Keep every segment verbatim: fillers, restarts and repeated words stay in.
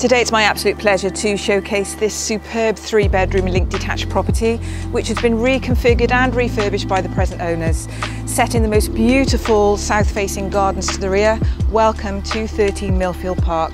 Today it's my absolute pleasure to showcase this superb three bedroom linked detached property which has been reconfigured and refurbished by the present owners. Set in the most beautiful south facing gardens to the rear. Welcome to thirteen Millfield Park.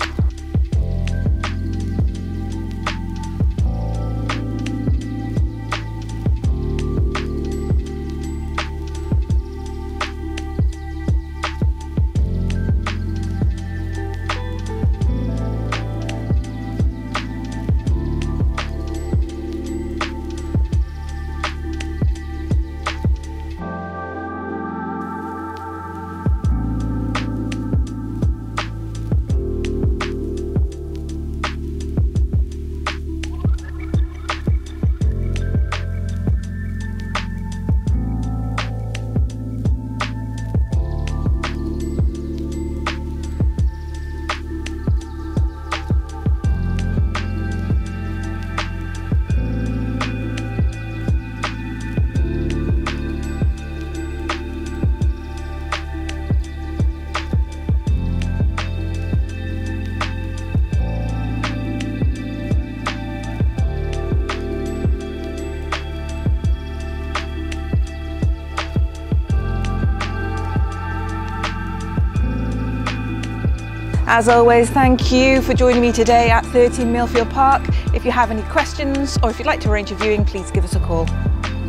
As always, thank you for joining me today at thirteen Millfield Park. If you have any questions or if you'd like to arrange a viewing, please give us a call.